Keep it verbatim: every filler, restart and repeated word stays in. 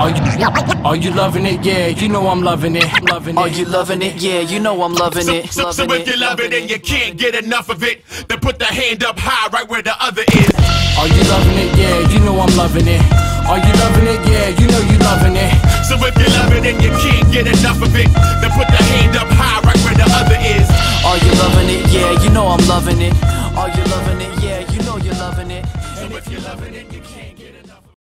Are you, are you loving it? Yeah, you know I'm loving it. Loving it. Are you loving it? Yeah, you know I'm loving it. So, so, so if you love it and you can't get enough of it, then put the hand up high right where the other is. Are you loving it? Yeah, you know I'm loving it. Are you loving it? Yeah, you know you loving it. So if you love it and you can't get enough of it, then put the hand up high right where the other is.